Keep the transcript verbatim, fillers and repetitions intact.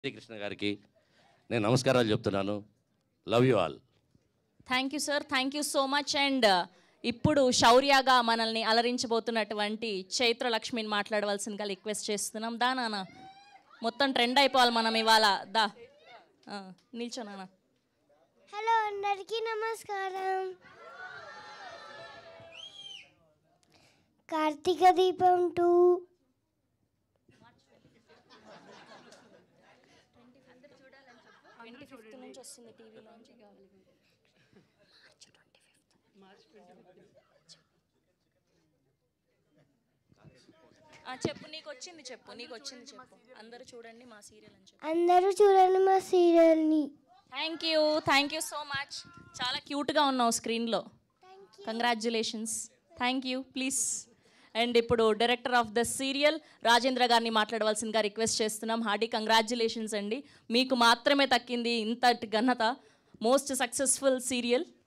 కృష్ణ గారికి నేను నమస్కారాలు చెప్తున్నాను. Love you all. Thank you sir, thank you so much. And ఇప్పుడు శౌర్యగా మనల్ని అలరించబోతున్నటువంటి చైత్ర లక్ష్మిని మాట్లాడవలసిందిగా రిక్వెస్ట్ చేస్తున్నాం. దా నాన్న, మొత్తం ట్రెండ్ అయిపోవాలి మనం ఇవాళ. దా నిల్చో నాన్న. హలో అందరికీ నమస్కారం. కార్తీక దీపం టూ చెప్పు, నీకు వచ్చింది చెప్పు, నీకు వచ్చింది చెప్పు. అందరూ చూడండి మా సీరియల్ అని చెప్పు. అందరూ చూడండి మా సీరియల్ని. Thank you, thank you so much. చాలా క్యూట్గా ఉన్నావు స్క్రీన్లో. Congratulations. Thank you. Please. And ఇప్పుడు director of the serial Rajendra గారిని మాట్లాడవలసిందిగా రిక్వెస్ట్ చేస్తున్నాం. హార్డీ కంగ్రాచ్యులేషన్స్ అండి, మీకు మాత్రమే దక్కింది ఇంతటి ఘనత. Most successful serial.